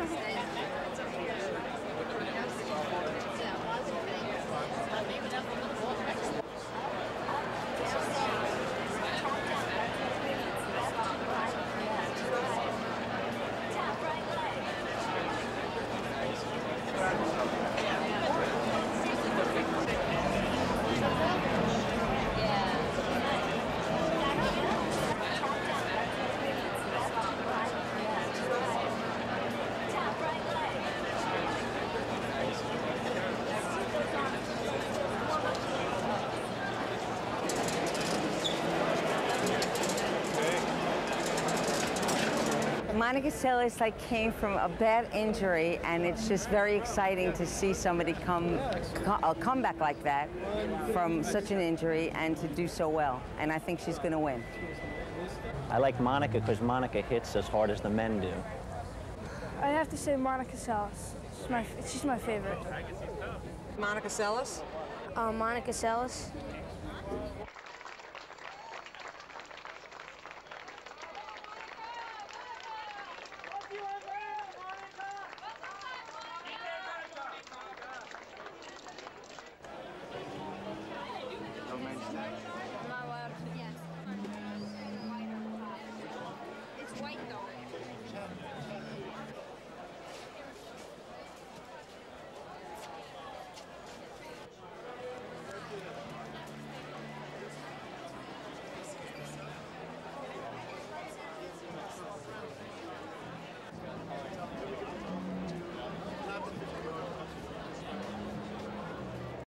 Monica Seles came from a bad injury, and it's just very exciting to see somebody come back like that from such an injury and to do so well. And I think she's going to win. I like Monica because Monica hits as hard as the men do. I have to say Monica Seles. She's my favorite. Monica Seles? Monica Seles.